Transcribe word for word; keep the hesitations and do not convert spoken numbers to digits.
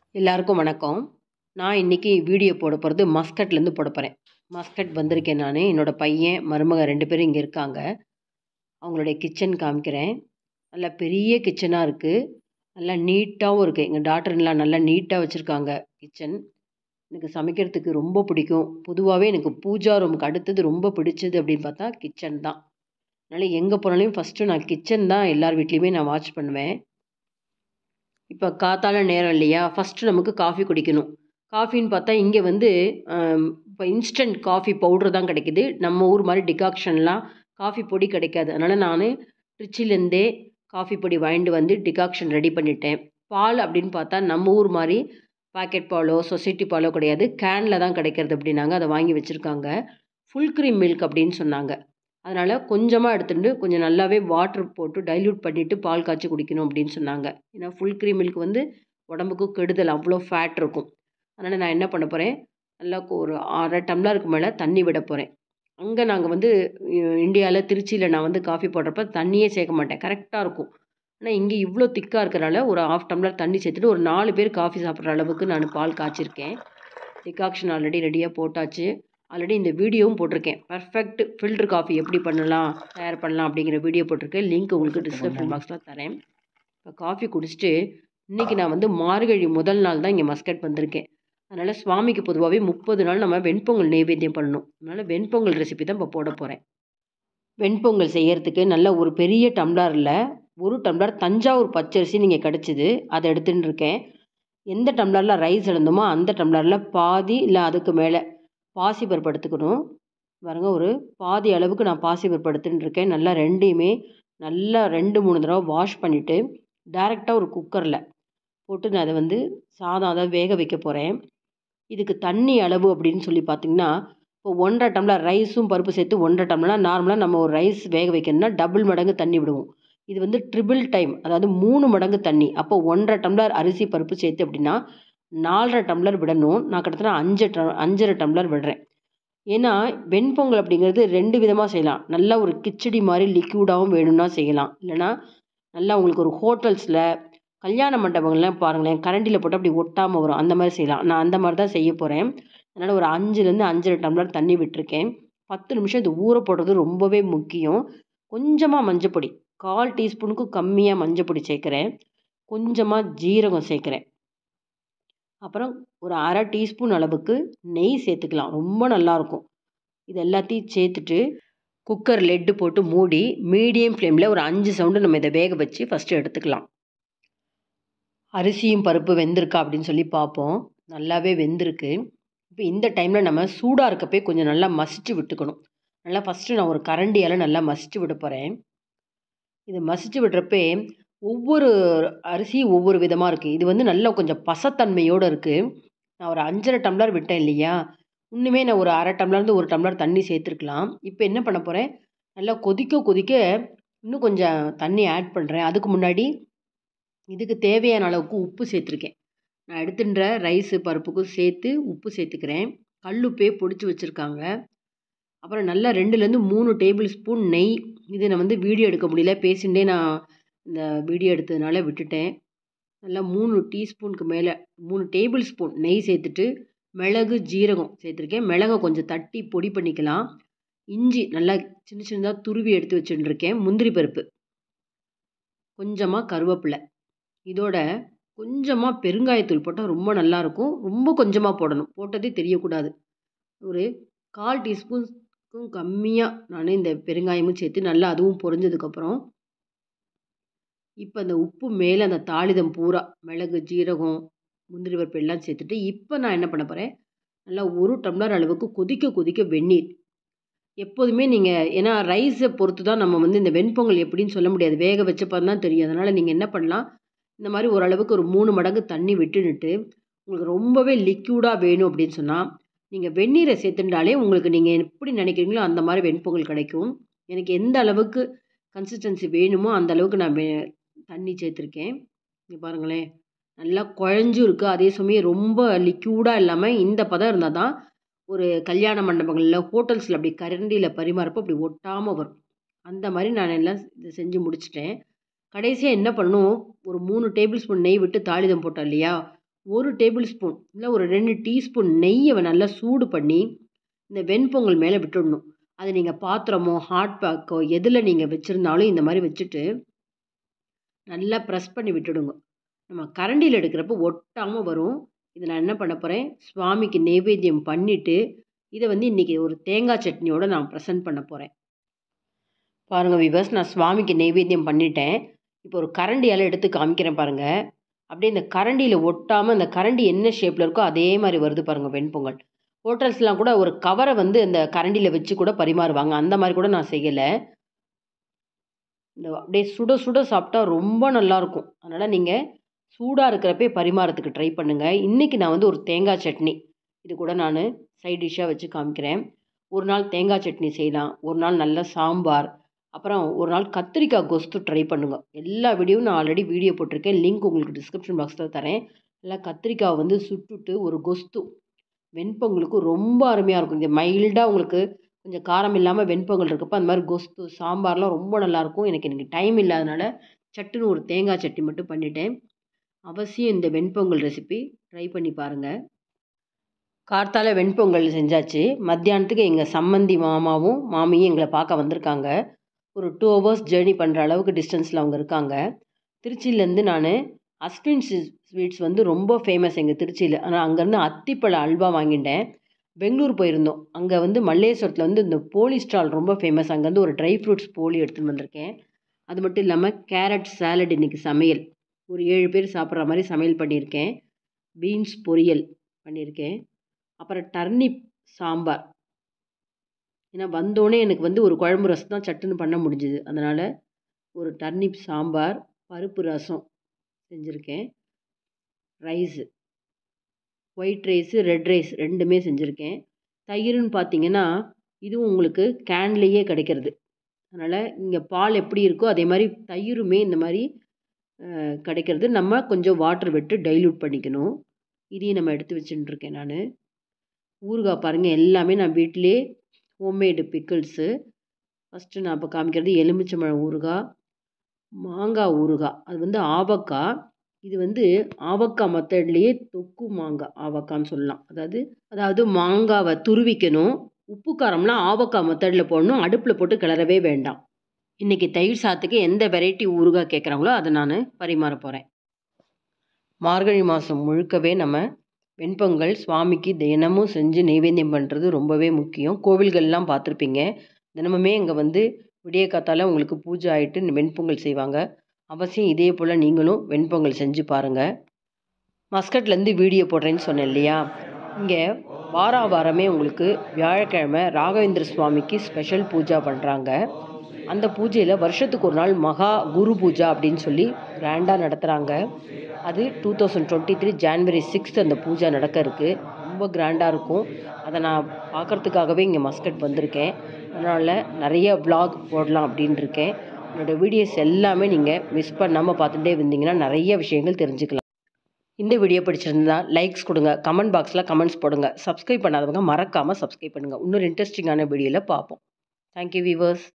எல்லாருக்கும் வணக்கம். நான் இன்னைக்கு வீடியோ போட போகிறது மஸ்கட்லேருந்து போட போகிறேன். மஸ்கட் வந்திருக்கேன் நான். என்னோட பையன் மருமக ரெண்டு பேரும் இங்கே இருக்காங்க. அவங்களுடைய கிச்சன் காமிக்கிறேன். நல்லா பெரிய கிச்சனாக இருக்குது. நல்லா நீட்டாகவும் இருக்குது. எங்கள் டாட்டர்லாம் நல்லா நீட்டாக வச்சுருக்காங்க கிச்சன். எனக்கு சமைக்கிறதுக்கு ரொம்ப பிடிக்கும். பொதுவாகவே எனக்கு பூஜா ரூமுக்கு அடுத்தது ரொம்ப பிடிச்சது அப்படின்னு பார்த்தா கிச்சன் தான். அதனால் எங்கே போனாலும் ஃபஸ்ட்டு நான் கிச்சன் தான் எல்லார் வீட்லேயுமே நான் வாட்ச் பண்ணுவேன். இப்போ காத்தால நேரம் இல்லையா, ஃபஸ்ட்டு நமக்கு காஃபி குடிக்கணும். காஃபின்னு பார்த்தா இங்கே வந்து இப்போ இன்ஸ்டன்ட் காஃபி பவுட்ரு தான் கிடைக்குது. நம்ம ஊர் மாதிரி டிகாக்ஷன்லாம் காஃபி பொடி கிடைக்காது. அதனால் நான் ட்ரிச்சிலேருந்தே காஃபி பொடி வாங்கிட்டு வந்து டிகாக்ஷன் ரெடி பண்ணிட்டேன். பால் அப்படின்னு பார்த்தா நம்ம ஊர் மாதிரி பாக்கெட் பாலோ சொசைட்டி பாலோ கிடையாது, கேனில் தான் கிடைக்கிறது அப்படின்னாங்க. அதை வாங்கி வச்சுருக்காங்க. ஃபுல் க்ரீம் மில்க் அப்படின்னு சொன்னாங்க. அதனால் கொஞ்சமாக எடுத்துகிட்டு கொஞ்சம் நல்லாவே வாட்ரு போட்டு டைல்யூட் பண்ணிவிட்டு பால் காய்ச்சி குடிக்கணும் அப்படின்னு சொன்னாங்க. ஏன்னா ஃபுல் க்ரீம் மில்க் வந்து உடம்புக்கு கெடுதல், அவ்வளோ ஃபேட் இருக்கும். அதனால் நான் என்ன பண்ண போகிறேன், நல்லா ஒரு அரை டம்ளருக்கு மேலே தண்ணி விட போகிறேன். அங்கே நாங்கள் வந்து இந்தியாவில் திருச்சியில் நான் வந்து காஃபி போடுறப்ப தண்ணியே சேர்க்க மாட்டேன், கரெக்டாக இருக்கும். ஆனால் இங்கே இவ்வளோ திக்காக இருக்கிறனால ஒரு ஆஃப் டம்ளர் தண்ணி சேர்த்துட்டு ஒரு நாலு பேர் காஃபி சாப்பிட்ற அளவுக்கு நான் பால் காய்ச்சிருக்கேன். டிகாக்ஷன் ஆல்ரெடி ரெடியாக போட்டாச்சு. ஆல்ரெடி இந்த வீடியோவும் போட்டிருக்கேன். பர்ஃபெக்ட் ஃபில்டர் காஃபி எப்படி பண்ணலாம், தயார் பண்ணலாம் அப்படிங்கிற வீடியோ போட்டிருக்கேன். லிங்க் உங்களுக்கு டிஸ்கிரிப்ஷன் பாக்ஸில் தரேன். இப்போ காஃபி குடிச்சிட்டு இன்றைக்கி நான் வந்து மார்கழி முதல் நாள் தான் இங்கே மஸ்கட் வந்திருக்கேன். அதனால் சுவாமிக்கு பொதுவாகவே முப்பது நாள் நம்ம வெண்பொங்கல் நைவேத்தியம் பண்ணணும். அதனால் வெண்பொங்கல் ரெசிபி தான் இப்போ போட போகிறேன். வெண்பொங்கல் செய்கிறதுக்கு நல்ல ஒரு பெரிய டம்ளரில் ஒரு டம்ளர் தஞ்சாவூர் பச்சரிசி நீங்கள் கிடச்சிது, அதை எடுத்துகிட்டு இருக்கேன். எந்த டம்ளரில் ரைஸ் எழுந்தோமோ அந்த டம்ளரில் பாதி இல்லை அதுக்கு மேலே பாசிப்பருப்பு எடுத்துக்கணும். பாருங்க, ஒரு பாதி அளவுக்கு நான் பாசிப்பருப்பு எடுத்துகிட்டு இருக்கேன். நல்லா ரெண்டையுமே நல்லா ரெண்டு மூணு தடவை வாஷ் பண்ணிவிட்டு டைரெக்டாக ஒரு குக்கரில் போட்டு நான் அதை வந்து சாதம் அதை வேக வைக்க போகிறேன். இதுக்கு தண்ணி அளவு அப்படின்னு சொல்லி பார்த்திங்கன்னா, இப்போ ஒன்றரை டம்ளர் ரைஸும் பருப்பு சேர்த்து ஒன்றரை டம்ளர்னா நார்மலாக நம்ம ஒரு ரைஸ் வேக வைக்கணும்னா டபுள் மடங்கு தண்ணி விடுவோம். இது வந்து ட்ரிபிள் டைம், அதாவது மூணு மடங்கு தண்ணி. அப்போ ஒன்றரை டம்ளர் அரிசி பருப்பு சேர்த்து அப்படின்னா நாலரை டம்ளர் விடணும். நான் கிட்டத்தட்ட அஞ்சு ட அஞ்சரை டம்ளர் விடுறேன். ஏன்னா வெண்பொங்கல் அப்படிங்கிறது ரெண்டு விதமாக செய்யலாம். நல்லா ஒரு கிச்சடி மாதிரி லிக்யூடாகவும் வேணும்னா செய்யலாம். இல்லைனா நல்லா உங்களுக்கு ஒரு ஹோட்டல்ஸில் கல்யாண மண்டபங்கள்லாம் பாருங்களேன், கரண்டியில் போட்டு அப்படி ஒட்டாமல் வரும், அந்த மாதிரி செய்யலாம். நான் அந்த மாதிரி தான் செய்ய போகிறேன். அதனால் ஒரு அஞ்சுலேருந்து அஞ்சரை டம்ளர் தண்ணி விட்டுருக்கேன். பத்து நிமிஷம் இது ஊற போடுறது ரொம்பவே முக்கியம். கொஞ்சமாக மஞ்சப்பொடி, கால் டீஸ்பூனுக்கும் கம்மியாக மஞ்சப்பொடி சேர்க்குறேன். கொஞ்சமாக ஜீரகம் சேர்க்குறேன். அப்புறம் ஒரு அரை டீஸ்பூன் அளவுக்கு நெய் சேர்த்துக்கலாம், ரொம்ப நல்லாயிருக்கும். இது எல்லாத்தையும் சேர்த்துட்டு குக்கர் லெட்டு போட்டு மூடி மீடியம் ஃப்ளேமில் ஒரு அஞ்சு சவுண்டு நம்ம இதை வேக வச்சு ஃபஸ்ட்டு எடுத்துக்கலாம். அரிசியும் பருப்பு வெந்திருக்கா அப்படின்னு சொல்லி பார்ப்போம். நல்லாவே வெந்திருக்கு. இப்போ இந்த டைமில் நம்ம சூடாக இருக்கப்பே கொஞ்சம் நல்லா மசிச்சு விட்டுக்கணும். நல்லா ஃபஸ்ட்டு நான் ஒரு கரண்டியால் நல்லா மசிச்சு விட போகிறேன். இது மசிச்சு விடுறப்பே ஒவ்வொரு அரிசியும் ஒவ்வொரு விதமாக இருக்குது. இது வந்து நல்லா கொஞ்சம் பசத்தன்மையோடு இருக்குது. நான் ஒரு அஞ்சரை டம்ளர் விட்டேன் இல்லையா, இன்னுமே நான் ஒரு அரை டம்ளர்லேருந்து ஒரு டம்ளர் தண்ணி சேர்த்துருக்கலாம். இப்போ என்ன பண்ண போகிறேன், நல்லா கொதிக்க கொதிக்க இன்னும் கொஞ்சம் தண்ணி ஆட் பண்ணுறேன். அதுக்கு முன்னாடி இதுக்கு தேவையான அளவுக்கு உப்பு சேர்த்துருக்கேன். நான் எடுத்துன்ற ரைஸு பருப்புக்கும் சேர்த்து உப்பு சேர்த்துக்கிறேன். கல்லுப்பே பொடிச்சு வச்சுருக்காங்க. அப்புறம் நல்லா ரெண்டுலேருந்து மூணு டேபிள் ஸ்பூன் நெய். இது நான் வந்து வீடியோ எடுக்க முடியல, பேசிகிட்டே நான் இந்த வீடியோ எடுத்ததுனால விட்டுட்டேன். நல்லா மூணு டீஸ்பூனுக்கு மேலே மூணு டேபிள் ஸ்பூன் நெய் சேர்த்துட்டு மிளகு ஜீரகம் சேர்த்துருக்கேன். மிளகை கொஞ்சம் தட்டி பொடி பண்ணிக்கலாம். இஞ்சி நல்லா சின்ன சின்னதாக துருவி எடுத்து வச்சுட்டுருக்கேன். முந்திரி பருப்பு, கொஞ்சமாக கருவேப்பிலை, இதோட கொஞ்சமாக பெருங்காயத்தூள் போட்டால் ரொம்ப நல்லாயிருக்கும். ரொம்ப கொஞ்சமாக போடணும், போட்டதே தெரியக்கூடாது. ஒரு கால் டீஸ்பூனுக்கும் கம்மியாக நான் இந்த பெருங்காயமும் சேர்த்து நல்லா அதுவும் பொரிஞ்சதுக்கப்புறம் இப்போ அந்த உப்பு மேலே அந்த தாளிதம் பூரா மிளகு ஜீரகம் முந்திரி பருப்பு எல்லாம் சேர்த்துட்டு இப்போ நான் என்ன பண்ண போகிறேன், நல்லா ஒரு டம்ளர் அளவுக்கு கொதிக்க கொதிக்க வெந்நீர். எப்போதுமே நீங்கள், ஏன்னா ரைஸை பொறுத்து தான் நம்ம வந்து இந்த வெண்பொங்கல் எப்படின்னு சொல்ல முடியாது, வேக வச்சப்போ தான் தெரியும். அதனால் நீங்கள் என்ன பண்ணலாம், இந்த மாதிரி ஓரளவுக்கு ஒரு மூணு மடங்கு தண்ணி விட்டுனுட்டு உங்களுக்கு ரொம்பவே லிக்யூடாக வேணும் அப்படின்னு சொன்னால் நீங்கள் வெந்நீரை சேர்த்துட்டாலே உங்களுக்கு நீங்கள் எப்படி நினைக்கிறீங்களோ அந்த மாதிரி வெண்பொங்கல் கிடைக்கும். எனக்கு எந்த அளவுக்கு கன்சிஸ்டன்சி வேணுமோ அந்த அளவுக்கு நான் வே தண்ணி சேர்த்துருக்கேன். இங்கே பாருங்களேன், நல்லா குழஞ்சும் இருக்குது, அதே சமயம் ரொம்ப லிக்யூடாக இல்லாமல் இந்த பதம் இருந்தால் தான் ஒரு கல்யாண மண்டபங்களில் ஹோட்டல்ஸில் அப்படி கரண்டியில் பரிமாறப்போ அப்படி ஒட்டாமல் வரும். அந்த மாதிரி நான் எல்லாம் இதை செஞ்சு முடிச்சிட்டேன். கடைசியாக என்ன பண்ணணும், ஒரு மூணு டேபிள் ஸ்பூன் நெய் விட்டு தாளிதம் போட்டோம் இல்லையா, ஒரு டேபிள் ஸ்பூன் இல்லை ஒரு ரெண்டு டீஸ்பூன் நெய்யை நல்லா சூடு பண்ணி இந்த வெண்பொங்கல் மேலே விட்டுடணும். அது நீங்கள் பாத்திரமோ ஹாட் பேக்கோ எதில் நீங்கள் வச்சுருந்தாலும் இந்த மாதிரி வச்சுட்டு நல்லா ப்ரெஸ் பண்ணி விட்டுடுங்க. நம்ம கரண்டியில் எடுக்கிறப்ப ஒட்டாமல் வரும். இதை நான் என்ன பண்ண போகிறேன், சுவாமிக்கு நெய்வேத்தியம் பண்ணிவிட்டு இதை வந்து இன்றைக்கி ஒரு தேங்காய் சட்னியோடு நான் ப்ரெசென்ட் பண்ண போகிறேன். பாருங்கள் விவர்ஸ், நான் சுவாமிக்கு நெய்வேத்தியம் பண்ணிட்டேன். இப்போ ஒரு கரண்டியால் எடுத்து காமிக்கிறேன் பாருங்கள். அப்படியே இந்த கரண்டியில் ஒட்டாமல் அந்த கரண்டி என்ன ஷேப்பில் இருக்கோ அதே மாதிரி வருது பாருங்கள் வெண்பொங்கல். ஹோட்டல்ஸ்லாம் கூட ஒரு கவரை வந்து அந்த கரண்டியில் வச்சு கூட பரிமாறுவாங்க. அந்த மாதிரி கூட நான் செய்யலை. இந்த அப்படியே சுட சுட சாப்பிட்டா ரொம்ப நல்லாயிருக்கும். அதனால் நீங்கள் சூடாக இருக்கிறப்பே பரிமாறத்துக்கு ட்ரை பண்ணுங்கள். இன்றைக்கி நான் வந்து ஒரு தேங்காய் சட்னி இது கூட நான் சைட் டிஷ்ஷாக வச்சு காமிக்கிறேன். ஒரு நாள் தேங்காய் சட்னி செய்யலாம், ஒரு நாள் நல்ல சாம்பார், அப்புறம் ஒரு நாள் கத்திரிக்காய் கொஸ்து ட்ரை பண்ணுங்க. எல்லா வீடியோவும் நான் ஆல்ரெடி வீடியோ போட்டிருக்கேன். லிங்க் உங்களுக்கு டிஸ்கிரிப்ஷன் பாக்ஸில் தரேன். நல்லா கத்திரிக்காய் வந்து சுட்டுட்டு ஒரு கொஸ்து வெண்பொங்கலுக்கு ரொம்ப அருமையாக இருக்கும். இந்த மைல்டாக உங்களுக்கு கொஞ்சம் காரம் இல்லாமல் வெண்பொங்கல் இருக்கப்போ அந்த மாதிரி கொஸ்து சாம்பார்லாம் ரொம்ப நல்லாயிருக்கும். எனக்கு எனக்கு டைம் இல்லாதனால சட்டுன்னு ஒரு தேங்காய் சட்னி மட்டும் பண்ணிட்டேன். அவசியம் இந்த வெண்பொங்கல் ரெசிபி ட்ரை பண்ணி பாருங்கள். கார்த்தால வெண்பொங்கல் செஞ்சாச்சு. மத்தியானத்துக்கு எங்கள் சம்மந்தி மாமாவும் மாமியும் எங்களை பார்க்க வந்திருக்காங்க. ஒரு டூ ஹவர்ஸ் ஜேர்னி பண்ணுற அளவுக்கு டிஸ்டன்ஸில் அவங்க இருக்காங்க. திருச்சியிலேருந்து நான் அஸ்வின் ஸ்வீட்ஸ் வந்து ரொம்ப ஃபேமஸ் எங்கள் திருச்சியில். ஆனால் அங்கேருந்து அத்திப்பழ அல்வா வாங்கிட்டேன். பெங்களூர் போயிருந்தோம். அங்கே வந்து மல்லேஸ்வரத்தில் வந்து இந்த போலி ஸ்டால் ரொம்ப ஃபேமஸ். அங்கேருந்து ஒரு ட்ரை ஃப்ரூட்ஸ் போலி எடுத்துகிட்டு வந்திருக்கேன். அது மட்டும் இல்லாமல் கேரட் சாலட் இன்றைக்கி சமையல். ஒரு ஏழு பேர் சாப்பிட்ற மாதிரி சமையல் பண்ணியிருக்கேன். பீன்ஸ் பொரியல் பண்ணியிருக்கேன். அப்புறம் டர்னிப் சாம்பார். ஏன்னா வந்தோடனே எனக்கு வந்து ஒரு குழம்பு ரசம் தான் சட்டுன்னு பண்ண முடிஞ்சுது. அதனால் ஒரு டர்னிப் சாம்பார், பருப்பு ரசம் செஞ்சுருக்கேன். Rice white rice red rice ரெண்டுமே செஞ்சுருக்கேன். தயிர்னு பார்த்தீங்கன்னா இதுவும் உங்களுக்கு கேன்லேயே கிடைக்கிறது. அதனால் இங்கே பால் எப்படி இருக்கோ அதே மாதிரி தயிருமே இந்த மாதிரி கிடைக்கிறது. நம்ம கொஞ்சம் வாட்டர் விட்டு டைல்யூட் பண்ணிக்கணும். இதையும் நம்ம எடுத்து வச்சுட்டுருக்கேன் நான். ஊறுகாய் பாருங்கள், எல்லாமே நான் வீட்டிலே ஹோம்மேடு பிக்கிள்ஸு. ஃபஸ்ட்டு நான் இப்போ காமிக்கிறது எலுமிச்சம்பழம் ஊறுகாய், மாங்காய் ஊறுகாய். அது வந்து ஆவக்காய். இது வந்து ஆவக்காய் மெத்தட்லேயே தொக்கு மாங்காய் ஆவக்கான்னு சொல்லலாம். அதாவது அதாவது மாங்காவை துருவிக்கணும். உப்பு காரம்லாம் ஆவக்காய் மெத்தடில் போடணும். அடுப்பில் போட்டு கிளறவே வேண்டாம். இன்றைக்கி தயிர் சாதத்துக்கு எந்த வெரைட்டி ஊறுகாய் கேட்குறாங்களோ அதை நான் பரிமாற போகிறேன். மார்கழி மாதம் முழுக்கவே நம்ம வெண்பொங்கல் சுவாமிக்கு தினமும் செஞ்சு நெய்வேத்தியம் பண்ணுறது ரொம்பவே முக்கியம். கோவில்கள்லாம் பார்த்துருப்பீங்க. தினமுமே இங்கே வந்து விடிய காத்தால உங்களுக்கு பூஜை ஆகிட்டு வெண்பொங்கல் செய்வாங்க. அவசியம் இதே போல் நீங்களும் வெண்பொங்கல் செஞ்சு பாருங்கள். மஸ்கட்லேருந்து வீடியோ போடுறேன்னு சொன்னேன் இல்லையா, இங்கே வார வாரமே உங்களுக்கு வியாழக்கிழமை ராகவேந்திர சுவாமிக்கு ஸ்பெஷல் பூஜா பண்ணுறாங்க. அந்த பூஜையில் வருஷத்துக்கு ஒரு நாள் மகா குரு பூஜா அப்படின்னு சொல்லி கிராண்டாக நடத்துகிறாங்க. அது two thousand twenty three January sixth அந்த பூஜை நடக்க இருக்குது. ரொம்ப கிராண்டாக இருக்கும். அதை நான் பார்க்குறதுக்காகவே இங்கே மஸ்கட் வந்திருக்கேன். அதனால் நிறைய விளாக் போடலாம் அப்படின்னு இருக்கேன். என்னோடய வீடியோஸ் எல்லாமே நீங்கள் மிஸ் பண்ணாமல் பார்த்துட்டே இருந்தீங்கன்னா நிறைய விஷயங்கள் தெரிஞ்சுக்கலாம். இந்த வீடியோ பிடிச்சிருந்தா லைக்ஸ் கொடுங்க, கமெண்ட் பாக்ஸில் கமெண்ட்ஸ் போடுங்க. சப்ஸ்கிரைப் பண்ணாதவங்க மறக்காமல் சப்ஸ்கிரைப் பண்ணுங்கள். இன்னொரு இன்ட்ரெஸ்டிங்கான வீடியோவில் பார்ப்போம். Thank you viewers.